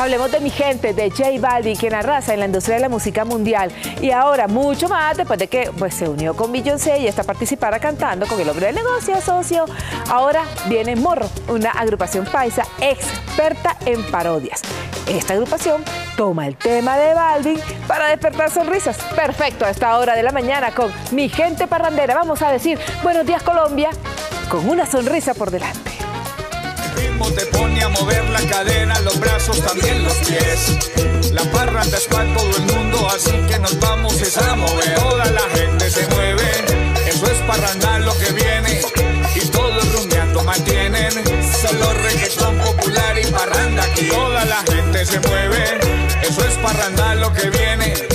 Hablemos de Mi Gente, de J Balvin, quien arrasa en la industria de la música mundial. Y ahora mucho más después de que se unió con Beyoncé y está participando cantando con el hombre del negocio, socio. Ahora viene Morro, una agrupación paisa experta en parodias. Esta agrupación toma el tema de Balvin para despertar sonrisas. Perfecto a esta hora de la mañana con Mi Gente Parrandera. Vamos a decir buenos días Colombia con una sonrisa por delante. El ritmo te pone a mover la cadera, los brazos, también los pies. La parranda es para todo el mundo, así que nos vamos a mover. Toda la gente se mueve, eso es parranda lo que viene. Y todos rumbeando mantienen, solo reggaetón popular y parranda aquí. Toda la gente se mueve, eso es parranda lo que viene.